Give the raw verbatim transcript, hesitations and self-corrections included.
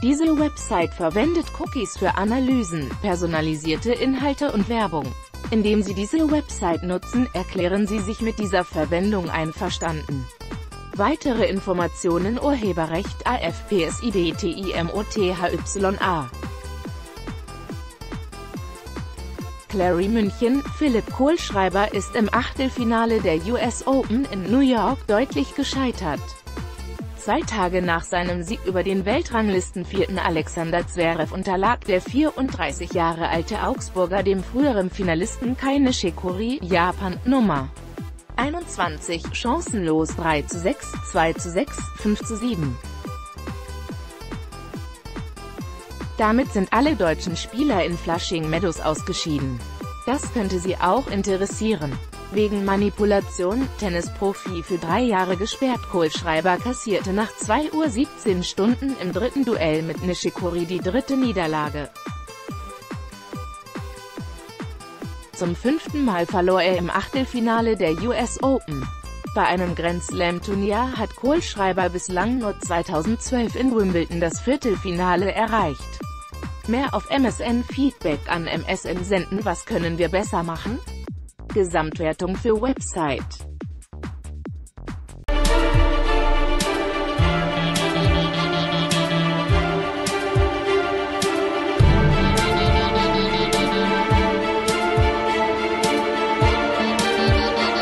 Diese Website verwendet Cookies für Analysen, personalisierte Inhalte und Werbung. Indem Sie diese Website nutzen, erklären Sie sich mit dieser Verwendung einverstanden. Weitere Informationen: Urheberrecht A F P S I D T I M O T H Y A. Clary München: Philipp Kohlschreiber ist im Achtelfinale der U S Open in New York deutlich gescheitert. Zwei Tage nach seinem Sieg über den Weltranglistenvierten Alexander Zverev unterlag der vierunddreißig Jahre alte Augsburger dem früheren Finalisten Kei Nishikori, Japan, Nummer einundzwanzig, chancenlos drei zu sechs, zwei zu sechs, fünf zu sieben. Damit sind alle deutschen Spieler in Flushing Meadows ausgeschieden. Das könnte Sie auch interessieren. Wegen Manipulation, Tennisprofi für drei Jahre gesperrt. Kohlschreiber kassierte nach zwei Uhr siebzehn Stunden im dritten Duell mit Nishikori die dritte Niederlage. Zum fünften Mal verlor er im Achtelfinale der U S Open. Bei einem Grand Slam-Turnier hat Kohlschreiber bislang nur zweitausendzwölf in Wimbledon das Viertelfinale erreicht. Mehr auf M S N. Feedback an M S N senden. Was können wir besser machen? Gesamtwertung für Website.